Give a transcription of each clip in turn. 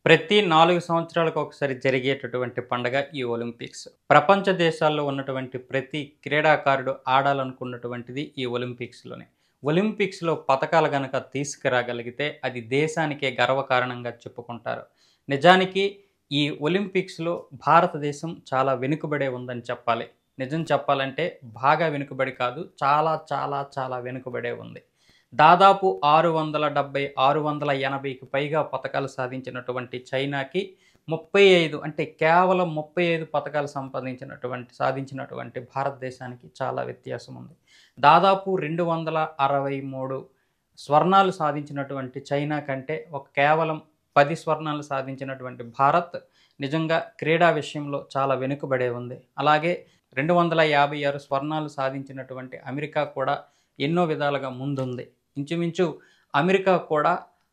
ప్రతి 4 సంవత్సరాలకు ఒకసారి జరిగేటటువంటి పండగ ఈ ఒలింపిక్స్. ప్రపంచ దేశాల్లో ఉన్నటువంటి ప్రతి క్రీడాకారుడు ఆడాలనుకున్నటువంటిది ఈ ఒలింపిక్స్‌లోనే. ఒలింపిక్స్‌లో పతకాలు గనక తీసుకురాగలిగితే అది దేశానికే గర్వకారణంగా చెప్పుకుంటారు. నిజానికి ఈ ఒలింపిక్స్‌లో భారతదేశం చాలా వెనుకబడే ఉందని చెప్పాలి. నిజం చెప్పాలంటే బాగా వెనుకబడి కాదు, చాలా వెనుకబడే ఉంది. దాదాపు 670, 680కి పైగా పతకాలు సాధించినటువంటి చైనాకి 35 అంటే కేవలం 35 పతకాలు సాధించినటువంటి భారతదేశానికి చాలా వ్యత్యాసం ఉంది. దాదాపు 263 స్వర్ణాలు సాధించినటువంటి చైనా కంటే కేవలం 10 స్వర్ణాలు సాధించినటువంటి భారత్ నిజంగా క్రీడా విషయంలో చాలా వెనుకబడే ఉంది. అలాగే 256 స్వర్ణాలు సాధించినటువంటి అమెరికా కూడా ఎన్నో విధాలుగా ముందుంది. ఇంచుమించు అమెరికా కూడా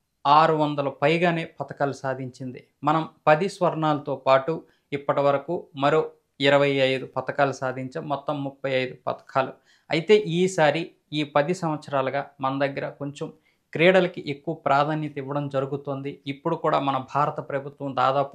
600 పైగానే పతకాలు సాధించింది. మనం 10 స్వర్ణాలతో పాటు ఇప్పటి వరకు మరో 25 పతకాలు సాధించాం. మొత్తం 35 పతకాలు. అయితే ఈసారి ఈ 10 సంవత్సరాలుగా మన దగ్గర కొంచెం క్రీడలకి ఎక్కువ ప్రాధాన్యత ఇవ్వడం జరుగుతుంది. ఇప్పుడు కూడా మన భారత ప్రభుత్వం దాదాపు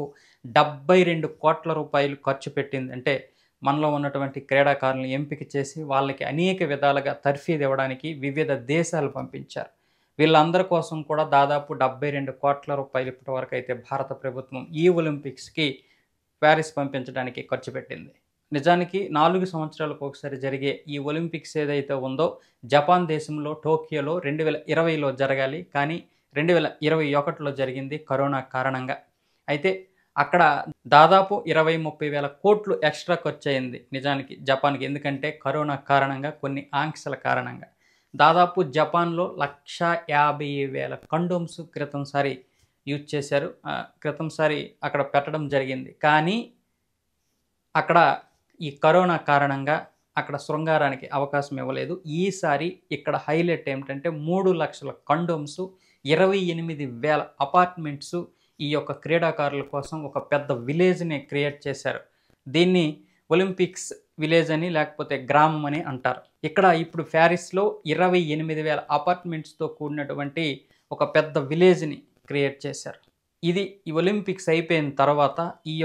72 కోట్ల రూపాయలు ఖర్చు పెట్టింది. అంటే మనలో ఉన్నటువంటి క్రీడాకారులను ఎంపిక చేసి వాళ్ళకి అనేక విధాలుగా తర్ఫీదు ఇవ్వడానికి వివిధ దేశాలు పంపించారు. వీళ్ళందరి కోసం కూడా దాదాపు 72 కోట్ల రూపాయలు ఇప్పటి వరకు అయితే భారత ప్రభుత్వం ఈ ఒలింపిక్స్‌కి ప్యారిస్ పంపించడానికి ఖర్చు పెట్టింది. నిజానికి 4 సంవత్సరాలకు ఒకసారి జరిగే ఈ ఒలింపిక్స్ ఏదైతే ఉందో జపాన్ దేశంలో టోక్యోలో 2020లో జరగాలి. కానీ 2021లో జరిగింది కరోనా కారణంగా. అయితే అక్కడ దాదాపు 20-30 వేల కోట్లు ఎక్స్ట్రా ఖర్చయింది నిజానికి జపాన్‌కి. ఎందుకంటే కరోనా కారణంగా కొన్ని ఆంక్షల కారణంగా. దాదాపు జపాన్‌లో 150,000 కండోమ్స్ క్రితంసారి యూజ్ చేశారు. క్రితంసారి అక్కడ పెట్టడం జరిగింది. కానీ అక్కడ ఈ కరోనా కారణంగా అక్కడ శృంగారానికి అవకాశం ఇవ్వలేదు. ఈసారి ఇక్కడ హైలైట్ ఏమిటంటే 3 లక్షల కండోమ్స్, 28,000 అపార్ట్మెంట్స్ ఈ యొక్క క్రీడాకారుల కోసం ఒక పెద్ద విలేజ్‌ని క్రియేట్ చేశారు. దీన్ని ఒలింపిక్స్ విలేజ్ అని లేకపోతే గ్రామం అని అంటారు. ఇక్కడ ఇప్పుడు ప్యారిస్‌లో 28,000 అపార్ట్మెంట్స్‌తో కూడినటువంటి ఒక పెద్ద విలేజ్‌ని క్రియేట్ చేశారు. ఇది ఈ ఒలింపిక్స్ అయిపోయిన తర్వాత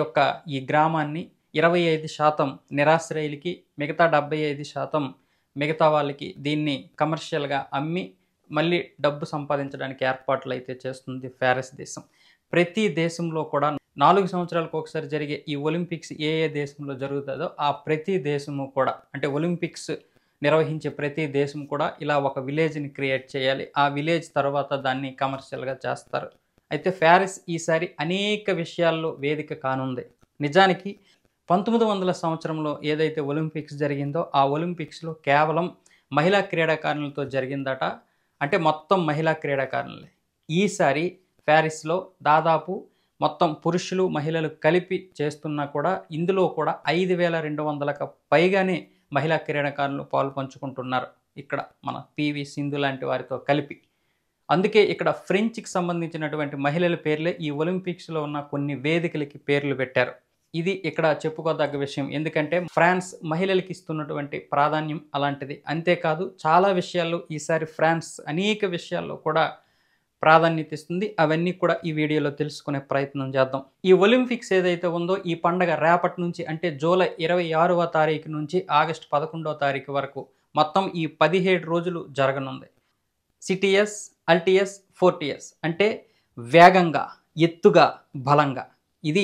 ఈ గ్రామాన్ని 25% నిరాశ్రయులకి, మిగతా 75% మిగతా వాళ్ళకి దీన్ని కమర్షియల్‌గా అమ్మి మళ్ళీ డబ్బు సంపాదించడానికి ఏర్పాట్లు అయితే చేస్తుంది ప్యారిస్ దేశం. ప్రతి దేశంలో కూడా 4 సంవత్సరాలకు ఒకసారి జరిగే ఈ ఒలింపిక్స్ ఏ దేశంలో జరుగుతుందో ఆ ప్రతి దేశము కూడా అంటే ఒలింపిక్స్ నిర్వహించే ప్రతి దేశం కూడా ఇలా ఒక విలేజ్‌ని క్రియేట్ చేయాలి. ఆ విలేజ్ తర్వాత దాన్ని కమర్షియల్‌గా చేస్తారు. అయితే ప్యారిస్ ఈసారి అనేక విషయాల్లో వేదిక కానుంది. నిజానికి 1900 సంవత్సరంలో ఏదైతే ఒలింపిక్స్ జరిగిందో ఆ ఒలింపిక్స్‌లో కేవలం మహిళా క్రీడాకారులతో జరిగిందట. అంటే మొత్తం మహిళా క్రీడాకారులే. ఈసారి ప్యారిస్‌లో దాదాపు మొత్తం పురుషులు, మహిళలు కలిపి చేస్తున్నా కూడా ఇందులో కూడా 5,200కు పైగానే మహిళా క్రీడాకారులు పాలుపంచుకుంటున్నారు. ఇక్కడ మన పీవీ సింధు లాంటి వారితో కలిపి. అందుకే ఇక్కడ ఫ్రెంచ్‌కి సంబంధించినటువంటి మహిళల పేర్లే ఈ ఒలింపిక్స్‌లో ఉన్న కొన్ని వేదికలకి పేర్లు పెట్టారు. ఇది ఇక్కడ చెప్పుకోదగ్గ విషయం. ఎందుకంటే ఫ్రాన్స్ మహిళలకి ఇస్తున్నటువంటి ప్రాధాన్యం అలాంటిది. అంతేకాదు చాలా విషయాల్లో ఈసారి ఫ్రాన్స్ అనేక విషయాల్లో కూడా ప్రాధాన్యత ఇస్తుంది. అవన్నీ కూడా ఈ వీడియోలో తెలుసుకునే ప్రయత్నం చేద్దాం. ఈ ఒలింపిక్స్ ఏదైతే ఉందో ఈ పండగ రేపటి నుంచి అంటే జూలై 26వ తారీఖు నుంచి ఆగస్టు 11వ తారీఖు వరకు మొత్తం ఈ 17 రోజులు జరగనుంది. సిటీఎస్, అల్టీఎస్, ఫోర్టీఎస్ అంటే వేగంగా, ఎత్తుగా, బలంగా. ఇది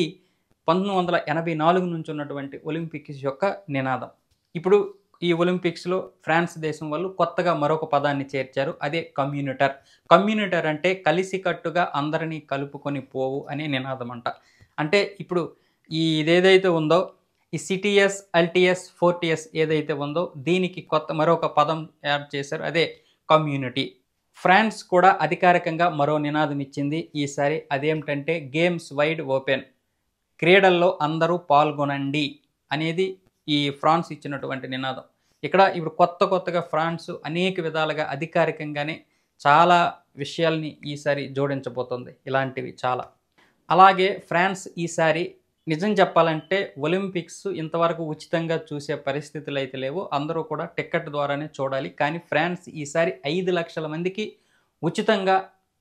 1984 నుంచి ఉన్నటువంటి ఒలింపిక్స్ యొక్క నినాదం. ఇప్పుడు ఈ ఒలింపిక్స్‌లో ఫ్రాన్స్ దేశం వాళ్ళు కొత్తగా మరొక పదాన్ని చేర్చారు. అదే కమ్యూనిటర్. కమ్యూనిటర్ అంటే కలిసికట్టుగా అందరినీ కలుపుకొని పోవు అనే నినాదం అంట. అంటే ఇప్పుడు ఇదేదైతే ఉందో ఈ సిటీఎస్, అల్టీఎస్, ఫోర్టీఎస్ ఏదైతే ఉందో దీనికి మరొక పదం యాడ్ చేశారు. అదే కమ్యూనిటీ. ఫ్రాన్స్ కూడా అధికారికంగా మరో నినాదం ఇచ్చింది ఈసారి. అదేమిటంటే గేమ్స్ వైడ్ ఓపెన్. క్రీడల్లో అందరూ పాల్గొనండి అనేది ఈ ఫ్రాన్స్ ఇచ్చినటువంటి నినాదం. ఇక్కడ ఇప్పుడు కొత్తగా ఫ్రాన్స్ అనేక విధాలుగా అధికారికంగానే చాలా విషయాల్ని ఈసారి జోడించబోతుంది. ఇలాంటివి చాలా. అలాగే ఫ్రాన్స్ ఈసారి నిజం చెప్పాలంటే ఒలింపిక్స్ ఇంతవరకు ఉచితంగా చూసే పరిస్థితులు అయితే లేవు. అందరూ కూడా టికెట్ ద్వారానే చూడాలి. కానీ ఫ్రాన్స్ ఈసారి 5 లక్షల మందికి ఉచితంగా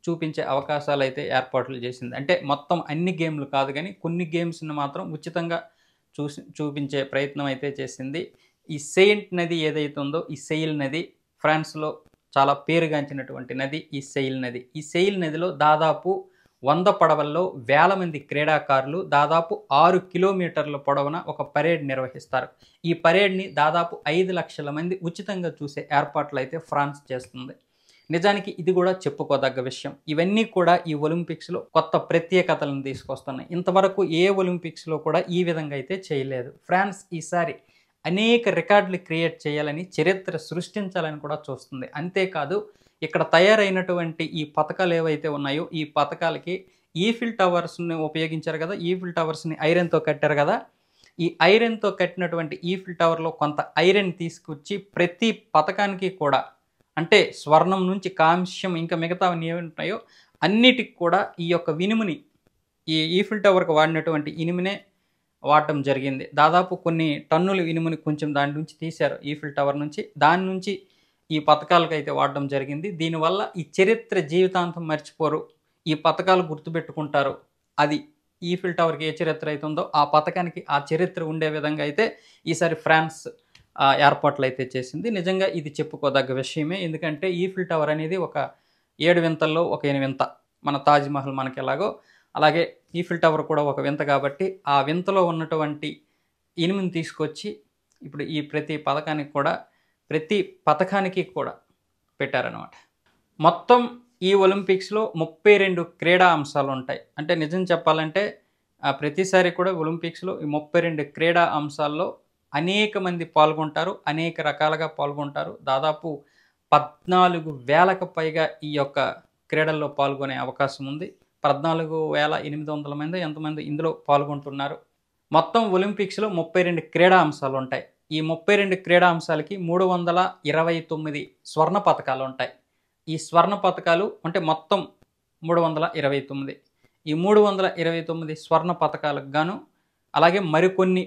చూపించే అవకాశాలు అయితే ఏర్పాట్లు చేసింది. అంటే మొత్తం అన్ని గేమ్‌లు కాదు గానీ, కొన్ని గేమ్స్‌ని మాత్రం ఉచితంగా చూపించే ప్రయత్నం అయితే చేసింది. ఈ సెయింట్ నది ఏదైతే ఉందో, ఈ సెయిల్ నది ఫ్రాన్స్‌లో చాలా పేరుగాంచినటువంటి నది ఈ సెయిల్ నది. ఈ సెయిల్ నదిలో దాదాపు 100 పడవల్లో వేల మంది క్రీడాకారులు దాదాపు 6 కిలోమీటర్ల పొడవున ఒక పరేడ్ నిర్వహిస్తారు. ఈ పరేడ్‌ని దాదాపు 5,00,000 మంది ఉచితంగా చూసే ఏర్పాట్లయితే ఫ్రాన్స్ చేస్తుంది. నిజానికి ఇది కూడా చెప్పుకోదగ్గ విషయం. ఇవన్నీ కూడా ఈ ఒలింపిక్స్‌లో కొత్త ప్రత్యేకతలను తీసుకొస్తున్నాయి. ఇంతవరకు ఏ ఒలింపిక్స్‌లో కూడా ఈ విధంగా అయితే చేయలేదు. ఫ్రాన్స్ ఈసారి అనేక రికార్డులు క్రియేట్ చేయాలని, చరిత్ర సృష్టించాలని కూడా చూస్తుంది. అంతేకాదు ఇక్కడ తయారైనటువంటి ఈ పతకాలు ఏవైతే ఉన్నాయో, ఈ పతకాలకి ఈఫిల్ టవర్స్‌ని ఉపయోగించారు కదా! ఈఫిల్ టవర్స్‌ని ఐరన్‌తో కట్టారు కదా! ఈ ఐరన్‌తో కట్టినటువంటి ఈఫిల్ టవర్‌లో కొంత ఐరన్ తీసుకొచ్చి ప్రతి పతకానికి కూడా అంటే స్వర్ణం నుంచి కాంస్యం ఇంకా మిగతావన్నీ ఏముంటాయో అన్నిటికి కూడా ఈ యొక్క ఇనుముని ఈ ఈఫిల్ టవర్‌కి వాడినటువంటి ఇనుమునే వాడటం జరిగింది. దాదాపు కొన్ని టన్నుల ఇనుముని కొంచెం దాని నుంచి తీశారు ఈఫిల్ టవర్ నుంచి. దాని నుంచి ఈ పతకాలకైతే వాడడం జరిగింది. దీనివల్ల ఈ చరిత్ర జీవితాంతం మర్చిపోరు. ఈ పతకాలు గుర్తుపెట్టుకుంటారు. అది ఈఫిల్ టవర్‌కి ఏ చరిత్ర అయితే ఉందో ఆ పతకానికి ఆ చరిత్ర ఉండే విధంగా అయితే ఈసారి ఫ్రాన్స్ ఏర్పాట్లయితే చేసింది. నిజంగా ఇది చెప్పుకోదగ్గ విషయమే. ఎందుకంటే ఈఫిల్ టవర్ అనేది ఒక 7 వింతల్లో ఒక వింత. మన తాజ్‌మహల్ మనకెలాగో అలాగే ఈఫిల్ టవర్ కూడా ఒక వింత కాబట్టి ఆ వింతలో ఉన్నటువంటి ఇనుముని తీసుకొచ్చి ఇప్పుడు ఈ ప్రతి పతకానికి కూడా పెట్టారనమాట. మొత్తం ఈ ఒలింపిక్స్‌లో 32 క్రీడా అంశాలుంటాయి. అంటే నిజం చెప్పాలంటే ప్రతిసారి కూడా ఒలింపిక్స్‌లో ఈ 32 క్రీడా అంశాల్లో అనేక మంది పాల్గొంటారు. అనేక రకాలుగా పాల్గొంటారు. దాదాపు 14,000కు పైగా ఈ యొక్క క్రీడల్లో పాల్గొనే అవకాశం ఉంది. 14,800 మందో ఎంతమంది ఇందులో పాల్గొంటున్నారు. మొత్తం ఒలింపిక్స్‌లో 32 క్రీడా అంశాలుంటాయి. ఈ 32 క్రీడా అంశాలకి 329 స్వర్ణ పతకాలుంటాయి. ఈ స్వర్ణ పతకాలు అంటే మొత్తం 329. ఈ 329 స్వర్ణ పతకాలకు గాను అలాగే మరికొన్ని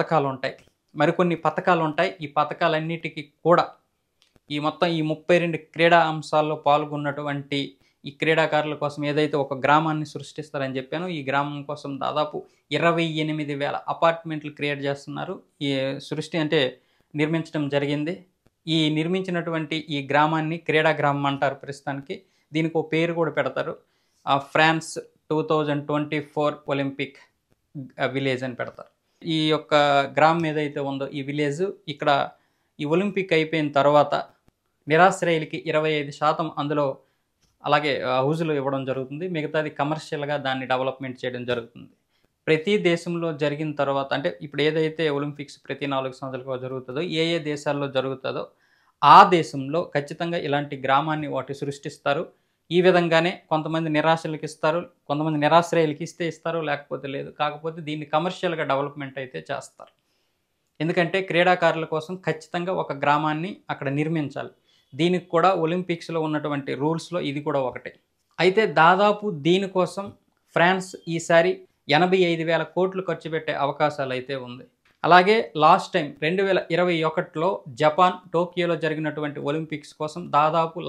పతకాలుంటాయి. ఈ పతకాలన్నిటికి కూడా ఈ మొత్తం ఈ 32 క్రీడా అంశాల్లో పాల్గొన్నటువంటి ఈ క్రీడాకారుల కోసం ఏదైతే ఒక గ్రామాన్ని సృష్టిస్తారని చెప్పానో, ఈ గ్రామం కోసం దాదాపు 28,000 అపార్ట్మెంట్లు క్రియేట్ చేస్తున్నారు. ఈ నిర్మించడం జరిగింది. ఈ నిర్మించినటువంటి ఈ గ్రామాన్ని క్రీడా గ్రామం అంటారు ప్రస్తుతానికి. దీనికి ఒక పేరు కూడా పెడతారు. ఫ్రాన్స్ 2024 ఒలింపిక్ విలేజ్ అని పెడతారు. ఈ యొక్క గ్రామం ఏదైతే ఉందో ఈ విలేజ్ ఇక్కడ ఈ ఒలింపిక్ అయిపోయిన తర్వాత నిరాశ్రయులకి 25% అందులో అలాగే హౌజులు ఇవ్వడం జరుగుతుంది. మిగతాది కమర్షియల్‌గా దాన్ని డెవలప్‌మెంట్ చేయడం జరుగుతుంది. ప్రతి దేశంలో జరిగిన తర్వాత అంటే ఇప్పుడు ఏదైతే ఒలింపిక్స్ ప్రతి 4 సంవత్సరాలకు జరుగుతుందో, ఏ దేశాల్లో జరుగుతుందో ఆ దేశంలో ఖచ్చితంగా ఇలాంటి గ్రామాన్ని వాటి సృష్టిస్తారు. ఈ విధంగానే కొంతమంది నిరాశ్రయులకి ఇస్తారు. కొంతమంది నిరాశ్రయులకి ఇస్తారు లేకపోతే లేదు. కాకపోతే దీన్ని కమర్షియల్‌గా డెవలప్‌మెంట్ అయితే చేస్తారు. ఎందుకంటే క్రీడాకారుల కోసం ఖచ్చితంగా ఒక గ్రామాన్ని అక్కడ నిర్మించాలి. దీనికి కూడా ఒలింపిక్స్‌లో ఉన్నటువంటి రూల్స్‌లో ఇది కూడా ఒకటే. అయితే దాదాపు దీనికోసం ఫ్రాన్స్ ఈసారి 85,000 కోట్లు ఖర్చు పెట్టే అవకాశాలైతే ఉంది. అలాగే లాస్ట్ టైం 2021లో జపాన్ టోక్యోలో జరిగినటువంటి ఒలింపిక్స్ కోసం దాదాపు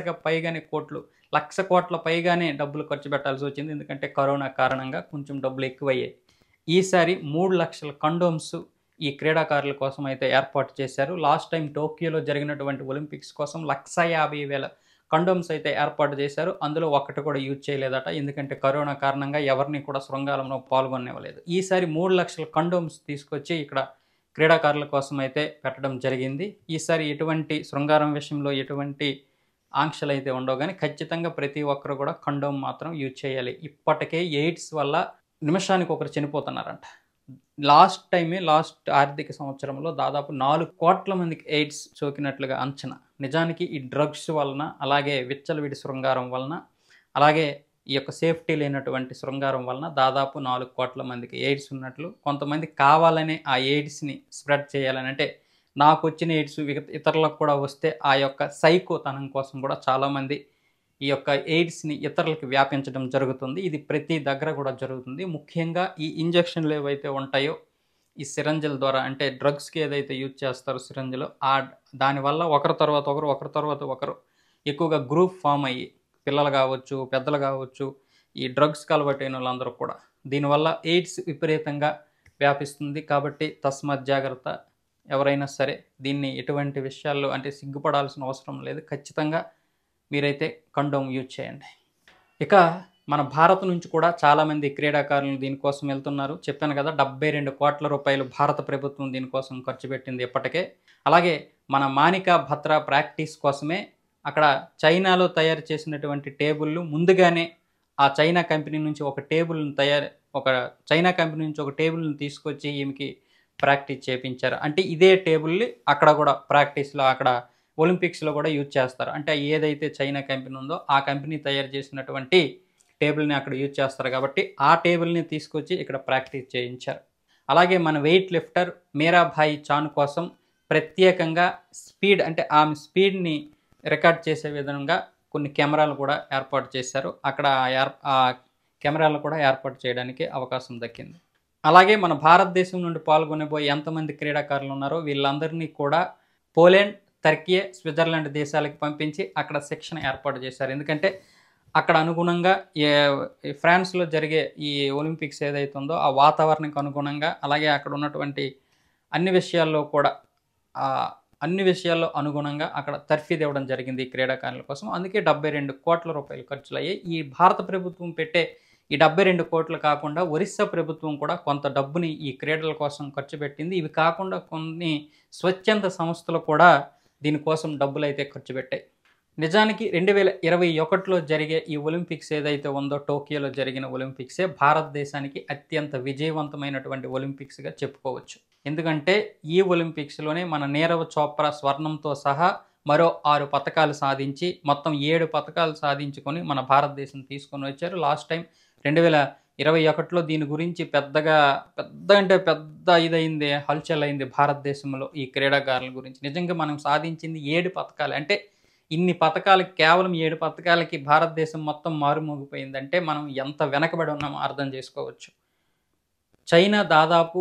1,00,000 కోట్ల పైగానే డబ్బులు ఖర్చు పెట్టాల్సి వచ్చింది. ఎందుకంటే కరోనా కారణంగా కొంచెం డబ్బులు ఎక్కువయ్యాయి. ఈసారి 3,00,000 కండోమ్స్ ఈ క్రీడాకారుల కోసం అయితే ఏర్పాటు చేశారు. లాస్ట్ టైం టోక్యోలో జరిగినటువంటి ఒలింపిక్స్ కోసం 1,50,000 కండోమ్స్ అయితే ఏర్పాటు చేశారు. అందులో ఒక్కటి కూడా యూజ్ చేయలేదట. ఎందుకంటే కరోనా కారణంగా ఎవరిని కూడా శృంగారంలో పాల్గొనివ్వలేదు. ఈసారి 3,00,000 కండోమ్స్ తీసుకొచ్చి ఇక్కడ క్రీడాకారుల కోసం అయితే పెట్టడం జరిగింది. ఈసారి ఎటువంటి శృంగారం విషయంలో ఎటువంటి ఆంక్షలు అయితే ఉండవు కానీ ఖచ్చితంగా ప్రతి ఒక్కరు కూడా కండోమ్ మాత్రం యూజ్ చేయాలి. ఇప్పటికే ఎయిడ్స్ వల్ల నిమిషానికి ఒకరు చనిపోతున్నారంట. లాస్ట్ ఆర్థిక సంవత్సరంలో దాదాపు 4 కోట్ల మందికి ఎయిడ్స్ సోకినట్లుగా అంచనా. నిజానికి ఈ డ్రగ్స్ వలన అలాగే విచ్చలవిడి శృంగారం వలన అలాగే ఈ యొక్క సేఫ్టీ లేనటువంటి శృంగారం వలన దాదాపు 4 కోట్ల మందికి ఎయిడ్స్ ఉన్నట్లు కొంతమంది కావాలనే ఆ ఎయిడ్స్‌ని స్ప్రెడ్ చేయాలని అంటే నాకు వచ్చిన ఎయిడ్స్ ఇతరులకు కూడా వస్తే ఆ యొక్క సైకోతనం కోసం కూడా చాలామంది ఈ యొక్క ఎయిడ్స్‌ని ఇతరులకు వ్యాపించడం జరుగుతుంది. ఇది ప్రతి దగ్గర కూడా జరుగుతుంది. ముఖ్యంగా ఈ ఇంజెక్షన్లు ఏవైతే ఉంటాయో ఈ సిరంజిల ద్వారా అంటే డ్రగ్స్‌కి ఏదైతే యూజ్ చేస్తారో సిరంజిలు దానివల్ల ఒకరి తర్వాత ఒకరు ఎక్కువగా గ్రూప్ ఫామ్ అయ్యి పిల్లలు కావచ్చు, పెద్దలు కావచ్చు, ఈ డ్రగ్స్‌కి అలవాటైన వాళ్ళందరూ కూడా. దీనివల్ల ఎయిడ్స్ విపరీతంగా వ్యాపిస్తుంది. కాబట్టి తస్మాత్ జాగ్రత్త. ఎవరైనా సరే దీన్ని ఎటువంటి విషయాల్లో అంటే సిగ్గుపడాల్సిన అవసరం లేదు. ఖచ్చితంగా మీరైతే కండోమ్ యూజ్ చేయండి. ఇక మన భారత్ నుంచి కూడా చాలామంది క్రీడాకారులు దీనికోసం వెళ్తున్నారు. చెప్పాను కదా, 72 కోట్ల రూపాయలు భారత ప్రభుత్వం దీనికోసం ఖర్చు పెట్టింది ఇప్పటికే. అలాగే మన మానికా బత్రా ప్రాక్టీస్ కోసమే అక్కడ చైనాలో తయారు చేసినటువంటి టేబుల్లు ముందుగానే ఆ చైనా కంపెనీ నుంచి ఒక చైనా కంపెనీ నుంచి ఒక టేబుల్ని తీసుకొచ్చి ఈమెకి ప్రాక్టీస్ చేపించారు. అంటే ఇదే టేబుల్ని అక్కడ కూడా ప్రాక్టీస్లో అక్కడ ఒలింపిక్స్లో కూడా యూజ్ చేస్తారు. అంటే ఏదైతే చైనా కంపెనీ ఉందో ఆ కంపెనీ తయారు చేసినటువంటి టేబుల్ని అక్కడ యూజ్ చేస్తారు కాబట్టి ఆ టేబుల్ని తీసుకొచ్చి ఇక్కడ ప్రాక్టీస్ చేయించారు. అలాగే మన వెయిట్ లిఫ్టర్ మీరాభాయి చాను కోసం ప్రత్యేకంగా స్పీడ్ అంటే ఆమె స్పీడ్ని రికార్డ్ చేసే విధంగా కొన్ని కెమెరాలు కూడా ఏర్పాటు చేశారు. అక్కడ ఆ కెమెరాలు కూడా ఏర్పాటు చేయడానికి అవకాశం దక్కింది. అలాగే మన భారతదేశం నుండి పాల్గొనబోయే ఎంతమంది క్రీడాకారులు ఉన్నారో వీళ్ళందరినీ కూడా పోలాండ్, టర్కీ, స్విట్జర్లాండ్ దేశాలకు పంపించి అక్కడ శిక్షణ ఏర్పాటు చేశారు. ఎందుకంటే అక్కడ అనుగుణంగా ఫ్రాన్స్లో జరిగే ఈ ఒలింపిక్స్ ఏదైతే ఉందో ఆ వాతావరణానికి అనుగుణంగా అలాగే అక్కడ ఉన్నటువంటి అన్ని విషయాల్లో అనుగుణంగా అక్కడ తర్ఫీదు ఇవ్వడం జరిగింది ఈ క్రీడాకారుల కోసం. అందుకే 72 కోట్ల రూపాయలు ఖర్చులయ్యాయి. ఈ భారత ప్రభుత్వం పెట్టే ఈ 72 కోట్లు కాకుండా ఒరిస్సా ప్రభుత్వం కూడా కొంత డబ్బుని ఈ క్రీడల కోసం ఖర్చు పెట్టింది. ఇవి కాకుండా కొన్ని స్వచ్ఛంద సంస్థలు కూడా దీనికోసం డబ్బులైతే ఖర్చు పెట్టాయి. నిజానికి 2021లో జరిగే ఈ ఒలింపిక్స్ ఏదైతే ఉందో టోక్యోలో జరిగిన ఒలింపిక్సే భారతదేశానికి అత్యంత విజయవంతమైనటువంటి ఒలింపిక్స్గా చెప్పుకోవచ్చు. ఎందుకంటే ఈ ఒలింపిక్స్లోనే మన నీరవ్ చోప్రా స్వర్ణంతో సహా మరో 6 పతకాలు సాధించి మొత్తం 7 పతకాలు సాధించుకొని మన భారతదేశం తీసుకొని వచ్చారు. లాస్ట్ టైం 2021లో దీని గురించి పెద్ద ఇదైంది, హల్చల్ అయింది భారతదేశంలో ఈ క్రీడాకారుల గురించి. నిజంగా మనం సాధించింది 7 పతకాలు. అంటే ఇన్ని పతకాలకి కేవలం 7 పతకాలకి భారతదేశం మొత్తం మారుమోగిపోయిందంటే మనం ఎంత వెనకబడి ఉన్నామో అర్థం చేసుకోవచ్చు. చైనా దాదాపు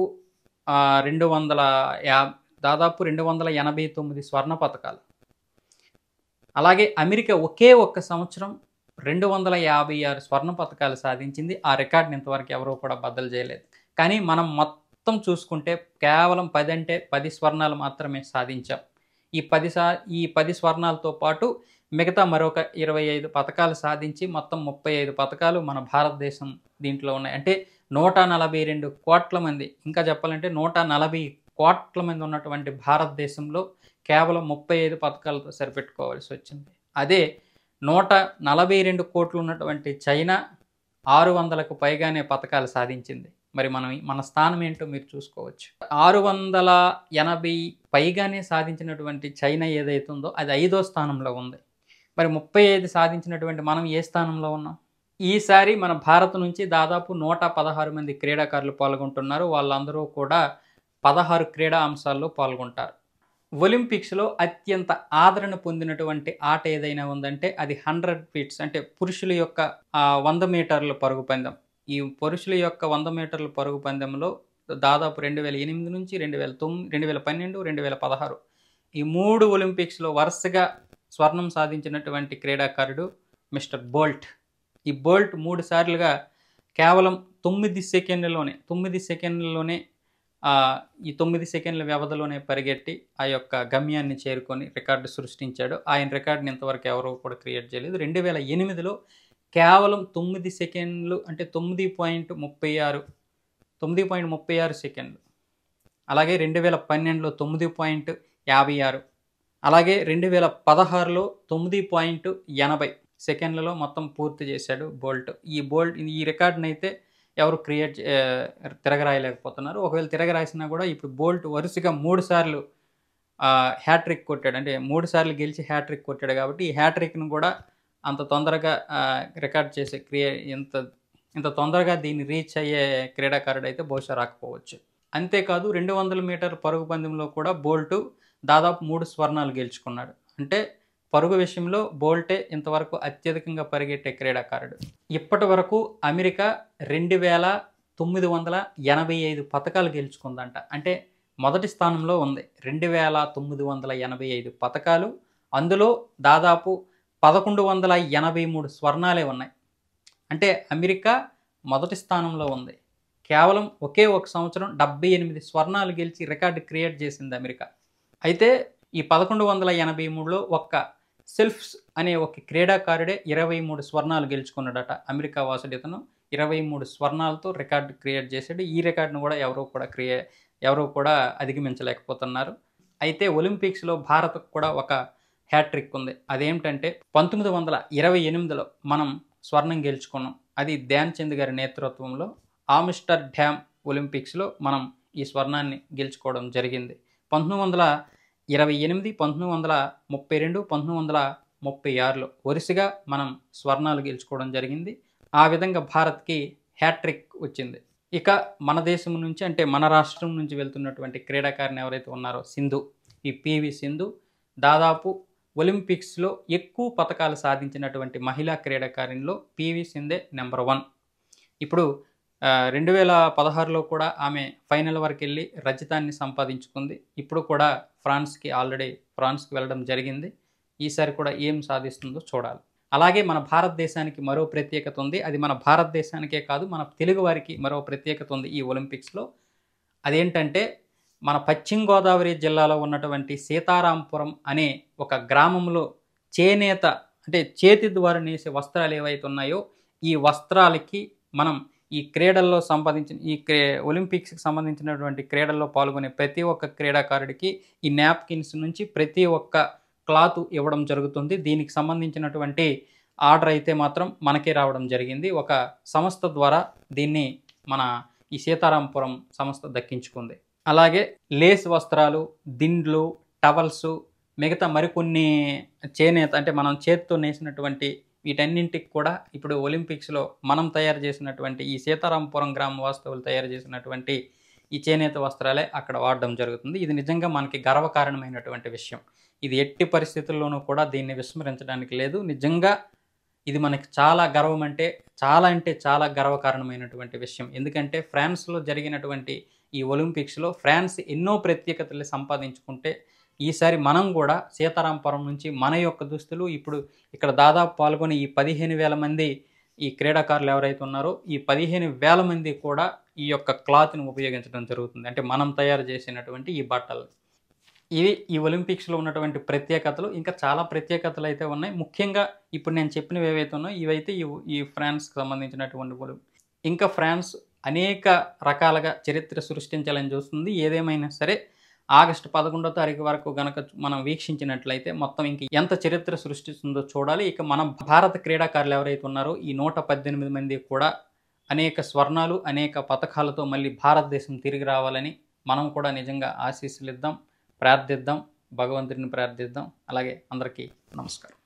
289 స్వర్ణ పతకాలు. అలాగే అమెరికా ఒకే ఒక్క సంవత్సరం 256 స్వర్ణ పతకాలు సాధించింది. ఆ రికార్డుని ఇంతవరకు ఎవరూ కూడా బద్దలు చేయలేదు. కానీ మనం మొత్తం చూసుకుంటే కేవలం 10 స్వర్ణాలు మాత్రమే సాధించాం. ఈ 10 స్వర్ణాలతో పాటు మిగతా మరొక 25 పతకాలు సాధించి మొత్తం 35 పతకాలు మన భారతదేశం దీంట్లో ఉన్నాయి. అంటే 142 కోట్ల మంది, ఇంకా చెప్పాలంటే 140 కోట్ల మంది ఉన్నటువంటి భారతదేశంలో కేవలం 35 పతకాలతో సరిపెట్టుకోవాల్సి వచ్చింది. అదే 142 కోట్లు ఉన్నటువంటి చైనా 600కు పైగానే పతకాలు సాధించింది. మరి మన స్థానం ఏంటో మీరు చూసుకోవచ్చు. 680 పైగానే సాధించినటువంటి చైనా ఏదైతే ఉందో అది 5వ స్థానంలో ఉంది. మరి 35 సాధించినటువంటి మనం ఏ స్థానంలో ఉన్నాం? ఈసారి మన భారత్ నుంచి దాదాపు 116 మంది క్రీడాకారులు పాల్గొంటున్నారు. వాళ్ళందరూ కూడా 16 క్రీడా అంశాల్లో పాల్గొంటారు. ఒలింపిక్స్లో అత్యంత ఆదరణ పొందినటువంటి ఆట ఏదైనా ఉందంటే అది 100 ఫీట్స్ అంటే పురుషుల యొక్క 100 మీటర్ల పరుగు పందెం. ఈ పురుషుల యొక్క 100 మీటర్ల పరుగు పందెంలో దాదాపు 2008 నుంచి 2012, 2016 ఈ 3 ఒలింపిక్స్లో వరుసగా స్వర్ణం సాధించినటువంటి క్రీడాకారుడు మిస్టర్ బోల్ట్. ఈ బోల్ట్ 3 సార్లుగా కేవలం 9 సెకండ్లలోనే ఈ 9 సెకండ్ల వ్యవధిలోనే పరిగెట్టి ఆ యొక్క గమ్యాన్ని చేరుకొని రికార్డు సృష్టించాడు. ఆయన రికార్డుని ఇంతవరకు ఎవరూ కూడా క్రియేట్ చేయలేదు. 2008లో కేవలం 9 సెకండ్లు అంటే 9.36 సెకండ్లు. అలాగే 2012లో 9.56, అలాగే 2016లో 9.80 సెకండ్లలో మొత్తం పూర్తి చేశాడు బోల్ట్. ఈ రికార్డుని అయితే ఎవరు తిరగరాయలేకపోతున్నారు. ఒకవేళ తిరగరాసినా కూడా ఇప్పుడు బోల్ట్ వరుసగా 3 సార్లు హ్యాట్రిక్ కొట్టాడు. అంటే 3 సార్లు గెలిచి హ్యాట్రిక్ కొట్టాడు కాబట్టి ఈ హ్యాట్రిక్ను కూడా అంత తొందరగా రికార్డ్ చేసే ఇంత తొందరగా దీన్ని రీచ్ అయ్యే క్రీడాకారుడు అయితే బహుశా రాకపోవచ్చు. అంతేకాదు 200 మీటర్ పరుగు పందెంలో కూడా బోల్ట్ దాదాపు 3 స్వర్ణాలు గెలుచుకున్నాడు. అంటే పరుగు విషయంలో బోల్టే ఇంతవరకు అత్యధికంగా పరిగెట్టే క్రీడాకారుడు. ఇప్పటి వరకు అమెరికా 2985 పతకాలు గెలుచుకుందంట. అంటే మొదటి స్థానంలో ఉంది. 2985 పతకాలు. అందులో దాదాపు 1183 స్వర్ణాలే ఉన్నాయి. అంటే అమెరికా మొదటి స్థానంలో ఉంది. కేవలం ఒకే ఒక సంవత్సరం 78 స్వర్ణాలు గెలిచి రికార్డు క్రియేట్ చేసింది అమెరికా. అయితే ఈ 1183లో ఒక్క సెల్ఫ్స్ అనే ఒక క్రీడాకారుడే 23 స్వర్ణాలు గెలుచుకున్నాడట. అమెరికా వాసుడు ఇతను 23 స్వర్ణాలతో రికార్డు క్రియేట్ చేశాడు. ఈ రికార్డును కూడా ఎవరు కూడా అధిగమించలేకపోతున్నారు. అయితే ఒలింపిక్స్లో భారత్కు కూడా ఒక హ్యాట్రిక్ ఉంది. అదేంటంటే 1928లో మనం స్వర్ణం గెలుచుకున్నాం. అది ధ్యాన్ చంద్ గారి నేతృత్వంలో ఆమ్స్టర్డామ్ ఒలింపిక్స్లో మనం ఈ స్వర్ణాన్ని గెలుచుకోవడం జరిగింది. 1928, 1932, 1936లో వరుసగా మనం స్వర్ణాలు గెలుచుకోవడం జరిగింది. ఆ విధంగా భారత్కి హ్యాట్రిక్ వచ్చింది. ఇక మన దేశం నుంచి అంటే మన రాష్ట్రం నుంచి వెళ్తున్నటువంటి క్రీడాకారిణి ఎవరైతే ఉన్నారో సింధు, ఈ పివి సింధు దాదాపు ఒలింపిక్స్లో ఎక్కువ పతకాలు సాధించినటువంటి మహిళా క్రీడాకారిణిలో పివి సింధే నెంబర్ 1. ఇప్పుడు 2016లో కూడా ఆమె ఫైనల్ వరకు వెళ్ళి రజతాన్ని సంపాదించుకుంది. ఇప్పుడు కూడా ఫ్రాన్స్కి వెళ్ళడం జరిగింది. ఈసారి కూడా ఏం సాధిస్తుందో చూడాలి. అలాగే మన భారతదేశానికి మరో ప్రత్యేకత ఉంది. అది మన భారతదేశానికే కాదు, మన తెలుగు వారికి మరో ప్రత్యేకత ఉంది ఈ ఒలింపిక్స్లో. అదేంటంటే మన పశ్చిమ గోదావరి జిల్లాలో ఉన్నటువంటి సీతారాంపురం అనే ఒక గ్రామంలో చేనేత అంటే చేతి ద్వారా నేసే వస్త్రాలు ఏవైతే ఉన్నాయో ఈ వస్త్రాలకి మనం ఈ క్రీడల్లో ఒలింపిక్స్కి సంబంధించినటువంటి క్రీడల్లో పాల్గొనే ప్రతి ఒక్క క్రీడాకారుడికి ఈ నాప్కిన్స్ నుంచి ప్రతి ఒక్క క్లాత్ ఇవ్వడం జరుగుతుంది. దీనికి సంబంధించినటువంటి ఆర్డర్ అయితే మాత్రం మనకే రావడం జరిగింది. ఒక సంస్థ ద్వారా దీన్ని మన ఈ సీతారాంపురం సంస్థ దక్కించుకుంది. అలాగే లేస్ వస్త్రాలు, దిండ్లు, టవల్స్, మిగతా మరికొన్ని చేనేత అంటే మనం చేతితో నేసినటువంటి వీటన్నింటికి కూడా ఇప్పుడు ఒలింపిక్స్లో మనం తయారు చేసినటువంటి ఈ సీతారాంపురం గ్రామ వాస్తవులు తయారు చేసినటువంటి ఈ చేనేత వస్త్రాలే అక్కడ వాడడం జరుగుతుంది. ఇది నిజంగా మనకి గర్వకారణమైనటువంటి విషయం. ఇది ఎట్టి పరిస్థితుల్లోనూ కూడా దీన్ని విస్మరించడానికి లేదు. నిజంగా ఇది మనకి చాలా గర్వం అంటే చాలా గర్వకారణమైనటువంటి విషయం. ఎందుకంటే ఫ్రాన్స్లో జరిగినటువంటి ఈ ఒలింపిక్స్లో ఫ్రాన్స్ ఎన్నో ప్రత్యేకతలు సంపాదించుకుంటే ఈసారి మనం కూడా సీతారాంపురం నుంచి మన యొక్క దుస్తులు ఇప్పుడు ఇక్కడ దాదాపు పాల్గొని ఈ 15,000 మంది ఈ క్రీడాకారులు ఎవరైతే ఉన్నారో ఈ 15,000 మంది కూడా ఈ యొక్క క్లాత్ని ఉపయోగించడం జరుగుతుంది. అంటే మనం తయారు చేసినటువంటి ఈ బట్టలు. ఇవి ఈ ఒలింపిక్స్లో ఉన్నటువంటి ప్రత్యేకతలు. ఇంకా చాలా ప్రత్యేకతలు అయితే ఉన్నాయి. ముఖ్యంగా ఇప్పుడు నేను చెప్పినవి ఏవైతే ఉన్నాయో ఇవైతే ఈ ఫ్రాన్స్కి సంబంధించినటువంటి ఇంకా ఫ్రాన్స్ అనేక రకాలుగా చరిత్ర సృష్టించాలని చూస్తుంది. ఏదేమైనా సరే ఆగస్టు 11వ తారీఖు వరకు గనక మనం వీక్షించినట్లయితే మొత్తం ఇంక ఎంత చరిత్ర సృష్టిస్తుందో చూడాలి. ఇక మన భారత క్రీడాకారులు ఎవరైతే ఉన్నారో ఈ 118 మంది కూడా అనేక స్వర్ణాలు, అనేక పతకాలతో మళ్ళీ భారతదేశం తిరిగి రావాలని మనం కూడా నిజంగా ఆశీస్సులు ఇద్దాం, ప్రార్థిద్దాం, భగవంతుడిని ప్రార్థిద్దాం. అలాగే అందరికీ నమస్కారం.